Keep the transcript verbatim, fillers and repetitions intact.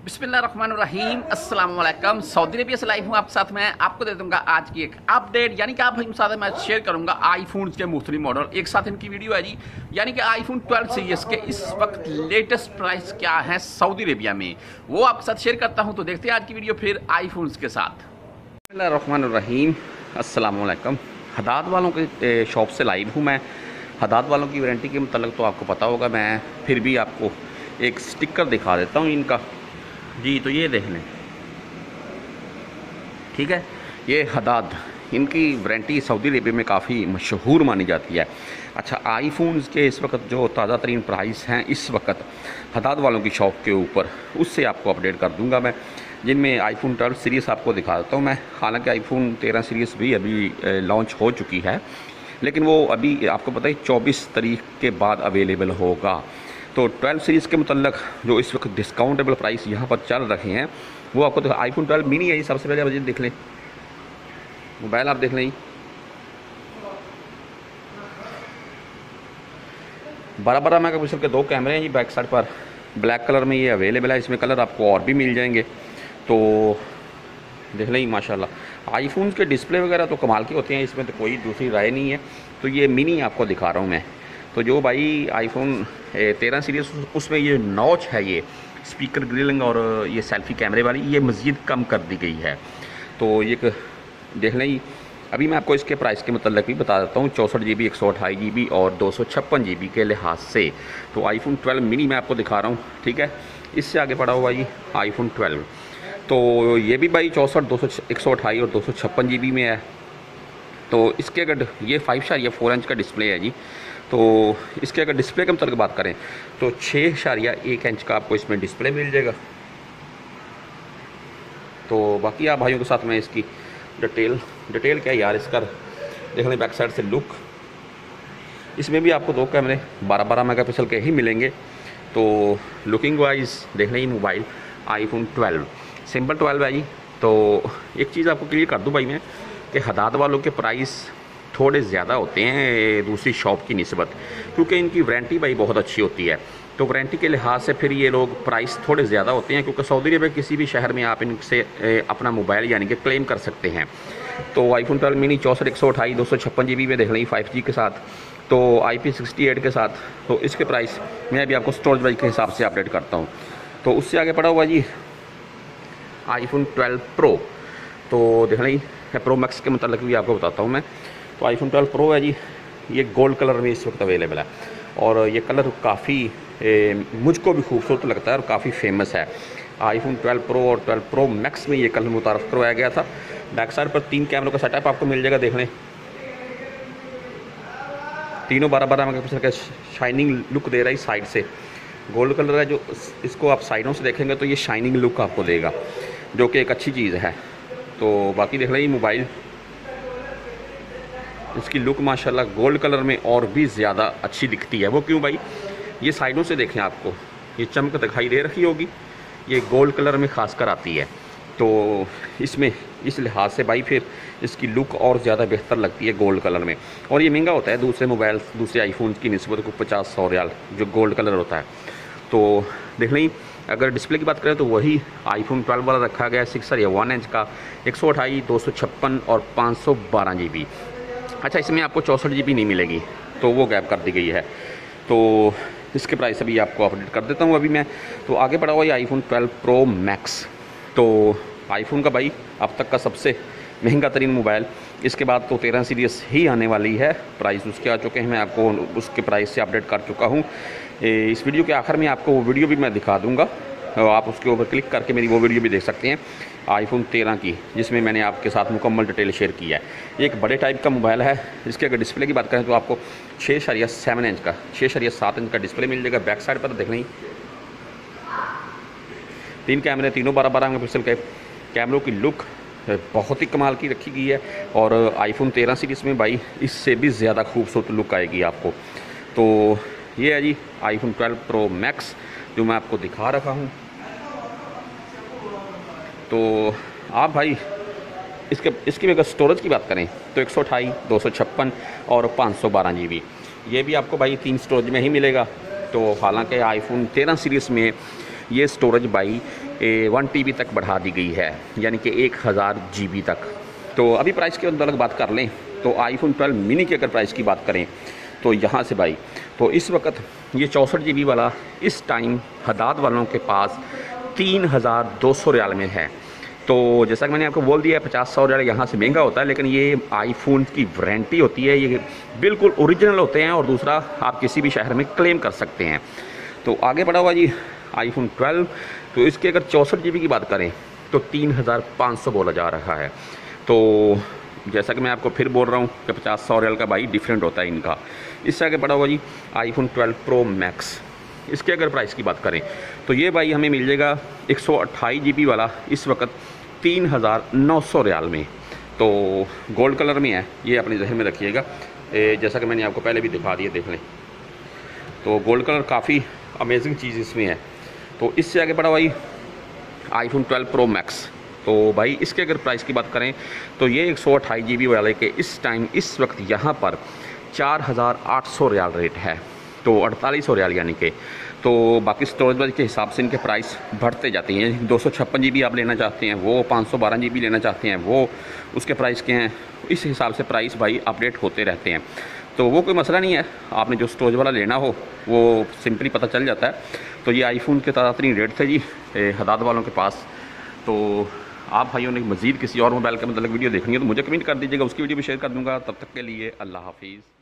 बिस्मिल्लाहिर्रहमानिर्रहीम अस्सलाम वालेकुम। सऊदी अरबिया से लाइव हूँ आपके साथ। मैं आपको दे दूंगा आज की एक अपडेट, यानी कि आप भाई साथ मैं शेयर करूंगा आईफोन के मुख्तलिफ मॉडल एक साथ इनकी वीडियो है जी। यानी कि आईफोन ट्वेल्व सीरीज के इस वक्त लेटेस्ट प्राइस क्या है सऊदी अरबिया में, वो आपके साथ शेयर करता हूँ। तो देखते हैं आज की वीडियो फिर आईफोन के साथ। बिस्मिल्लाहिर्रहमानिर्रहीम अस्सलाम वालेकुम। हदाद वालों के शॉप से लाइव हूँ मैं। हदाद वालों की वारंटी के मतलब तो आपको पता होगा, मैं फिर भी आपको एक स्टिकर दिखा देता हूँ इनका जी। तो ये देख लें, ठीक है। ये हदाद, इनकी वारंटी सऊदी अरेबिया में काफ़ी मशहूर मानी जाती है। अच्छा, आईफोन्स के इस वक्त जो ताज़ा तरीन प्राइस हैं इस वक्त हदाद वालों की शॉप के ऊपर, उससे आपको अपडेट कर दूंगा मैं, जिनमें आईफोन ट्वेल्व सीरीज़ आपको दिखा देता हूँ मैं। हालांकि आईफोन तेरह सीरीज़ भी अभी लॉन्च हो चुकी है, लेकिन वो अभी आपको पता है चौबीस तारीख के बाद अवेलेबल होगा। तो ट्वेल्व सीरीज़ के मतलब जो इस वक्त डिस्काउंटेबल प्राइस यहाँ पर चल रहे हैं वो आपको तो आईफोन ट्वेल्व मिनी है। सबसे पहले आप देख लें, मोबाइल आप देख लें, बारह बारह मेगा पिक्सल के दो कैमरे हैं जी बैक साइड पर। ब्लैक कलर में ये अवेलेबल है, इसमें कलर आपको और भी मिल जाएंगे। तो देख लें माशाल्लाह। आईफोन के डिस्प्ले वगैरह तो कमाल के होते हैं, इसमें तो कोई दूसरी राय नहीं है। तो ये मिनी आपको दिखा रहा हूँ मैं। तो जो भाई आईफोन तेरह सीरीज़ उसमें ये नॉच है, ये स्पीकर ग्रिलिंग और ये सेल्फी कैमरे वाली, ये मज़ीद कम कर दी गई है। तो ये देख लें। अभी मैं आपको इसके प्राइस के मतलब भी बता देता हूँ, चौंसठ जी बी, एक सौ अट्ठाईस जी बी और दो सौ छप्पन जी बी के लिहाज से। तो आईफोन ट्वेल्व मिनी मैं आपको दिखा रहा हूँ, ठीक है। इससे आगे पड़ा हुआ ये आईफोन ट्वेल्व, तो ये भी भाई चौंसठ दो सौ एक सौ अट्ठाईस और दो सौ छप्पन जी बी में है। तो इसके अगर ये फाइव स्टार या फोर इंच का डिस्प्ले है जी। तो इसके अगर डिस्प्ले के मतलब बात करें तो छः इशारिया एक इंच का आपको इसमें डिस्प्ले मिल जाएगा। तो बाकी आप भाइयों के साथ में इसकी डिटेल डिटेल क्या यार, इसका देख लें बैक साइड से लुक। इसमें भी आपको दो कैमरे बारह बारह मेगा पिक्सल के ही मिलेंगे। तो लुकिंग वाइज देख लें mobile iPhone twelve simple twelve है जी। तो एक चीज़ आपको क्लियर कर दूँ भाई मैं कि हदाद वालों के प्राइस थोड़े ज़्यादा होते हैं दूसरी शॉप की निस्बत, क्योंकि इनकी वारंटी भाई बहुत अच्छी होती है। तो वारंटी के लिहाज से फिर ये लोग प्राइस थोड़े ज़्यादा होते हैं, क्योंकि सऊदी अरब में किसी भी शहर में आप इनसे अपना मोबाइल यानी कि क्लेम कर सकते हैं। तो आईफोन ट्वेल्व मिनी चौंसठ एक सौ अट्ठाईस दो सौ छप्पन जी बी में देख लें फाइव जी के साथ, तो आई पी सिक्सटी एट के साथ। तो इसके प्राइस मैं अभी आपको स्टोरेज वाइज के हिसाब से अपडेट करता हूँ। तो उससे आगे पड़ा हुआ जी आईफोन ट्वेल्व प्रो। तो देख लें प्रो मैक्स के मतलब भी आपको बताता हूँ मैं। तो आईफोन ट्वेल्व प्रो है जी, ये गोल्ड कलर में इस वक्त अवेलेबल है और ये कलर काफ़ी मुझको भी खूबसूरत लगता है और काफ़ी फेमस है। आईफोन ट्वेल्व प्रो और ट्वेल्व प्रो मैक्स में ये कलर मुतारफ़ करवाया गया था। बैक साइड पर तीन कैमरों का सेटअप आपको मिल जाएगा, देख लें। तीनों बारह बारह मेगा पिक्सल का शाइनिंग लुक दे रहा है। साइड से गोल्ड कलर है, जो इसको आप साइडों से देखेंगे तो ये शाइनिंग लुक आपको देगा, जो कि एक अच्छी चीज़ है। तो बाकी देख लें मोबाइल, इसकी लुक माशाल्लाह गोल्ड कलर में और भी ज़्यादा अच्छी दिखती है। वो क्यों भाई, ये साइडों से देखें आपको ये चमक दिखाई दे रही होगी, ये गोल्ड कलर में खासकर आती है। तो इसमें इस लिहाज से भाई फिर इसकी लुक और ज़्यादा बेहतर लगती है गोल्ड कलर में। और ये महंगा होता है दूसरे मोबाइल दूसरे आईफोन की निस्बत को पचास सौ रियाल जो गोल्ड कलर होता है। तो देख लें अगर डिस्प्ले की बात करें तो वही आईफोन ट्वेल्व वाला रखा गया है, सिक्स या वन इंच का, एक सौ अट्ठाईस दो सौ छप्पन और पाँच सौ बारह जी बी। अच्छा, इसमें आपको चौंसठ जी बी नहीं मिलेगी, तो वो गैप कर दी गई है। तो इसके प्राइस अभी आपको अपडेट कर देता हूँ अभी मैं। तो आगे बढ़ा हुआ ये आईफोन ट्वेल्व प्रो मैक्स। तो आईफोन का भाई अब तक का सबसे महंगा तरीन मोबाइल, इसके बाद तो तेरह सीरीज़ ही आने वाली है। प्राइस उसके आ चुके हैं, मैं आपको उसके प्राइस से अपडेट कर चुका हूँ। इस वीडियो के आखिर में आपको वो वीडियो भी मैं दिखा दूँगा, आप उसके ऊपर क्लिक करके मेरी वो वीडियो भी देख सकते हैं आईफोन तेरह की, जिसमें मैंने आपके साथ मुकम्मल डिटेल शेयर किया है। ये एक बड़े टाइप का मोबाइल है। इसके अगर डिस्प्ले की बात करें तो आपको छः शरिया सेवन इंच का छः शरिया सात इंच का डिस्प्ले मिल जाएगा। बैक साइड पर देख लें तीन कैमरे, तीनों बारह बारह मेगा पिक्सल के कैमरों की लुक बहुत ही कमाल की रखी गई है। और आईफोन तेरह सीरीज़ में भाई इससे भी ज़्यादा खूबसूरत लुक आएगी आपको। तो ये है जी आईफोन ट्वेल्व प्रो मैक्स जो मैं आपको दिखा रखा हूँ। तो आप भाई इसके इसकी अगर स्टोरेज की बात करें तो एक सौ अट्ठाईस दो सौ छप्पन और पाँच सौ बारह जी बी, ये भी आपको भाई तीन स्टोरेज में ही मिलेगा। तो हालांकि आईफोन तेरह सीरीज़ में ये storage by one T B तक बढ़ा दी गई है, यानी कि एक हज़ार जी बी तक। तो अभी प्राइस के अंदर बात कर लें तो आईफोन ट्वेल्व मिनी की अगर प्राइस की बात करें तो यहाँ से भाई तो इस वक्त ये चौंसठ जी बी वाला इस टाइम हदाद वालों के पास तीन हज़ार दो सौ रियाल में है। तो जैसा कि मैंने आपको बोल दिया है पचास सौ रियाल यहाँ से महंगा होता है, लेकिन ये आईफोन की वारंटी होती है, ये बिल्कुल ओरिजिनल होते हैं और दूसरा आप किसी भी शहर में क्लेम कर सकते हैं। तो आगे बढ़ा हुआ जी आईफोन ट्वेल्व, तो इसके अगर चौंसठ जी बी की बात करें तो तीन हज़ार पाँच सौ बोला जा रहा है। तो जैसा कि मैं आपको फिर बोल रहा हूँ कि पचास सौ रियाल का भाई डिफरेंट होता है इनका। इससे आगे बढ़ा हुआ जी आईफोन ट्वेल्व प्रो मैक्स, इसके अगर प्राइस की बात करें तो ये भाई हमें मिल जाएगा एक सौ अट्ठाईस जी बी वाला इस वक्त तीन हज़ार नौ सौ रियाल में। तो गोल्ड कलर में है, ये अपने जहन में रखिएगा। जैसा कि मैंने आपको पहले भी दिखा दिया, देख लें तो गोल्ड कलर काफ़ी अमेजिंग चीज़ इसमें है। तो इससे आगे बढ़ा भाई आईफोन ट्वेल्व प्रो मैक्स, तो भाई इसके अगर प्राइस की बात करें तो ये एक सौ अट्ठाईस जी बी वाले के इस टाइम इस वक्त यहाँ पर चार हज़ार आठ सौ रियाल रेट है, तो अड़तालीस सौ रियाल यानी कि। तो बाकी स्टोरेज वाले के हिसाब से इनके प्राइस बढ़ते जाते हैं। दो सौ छप्पन जी बी आप लेना चाहते हैं वो, पाँच सौ बारह जी बी लेना चाहते हैं वो, उसके प्राइस के हैं। इस हिसाब से प्राइस भाई अपडेट होते रहते हैं, तो वो कोई मसला नहीं है। आपने जो स्टोरेज वाला लेना हो वो सिंपली पता चल जाता है। तो ये आईफोन के तारीन रेट थे जी हदाद वालों के पास। तो आप भाइयों ने मज़ीद किसी और मोबाइल के मतलब वीडियो देखनी है तो मुझे कमेंट कर दीजिएगा, उसकी वीडियो भी शेयर कर दूँगा। तब तक के लिए अल्लाह हाफिज़।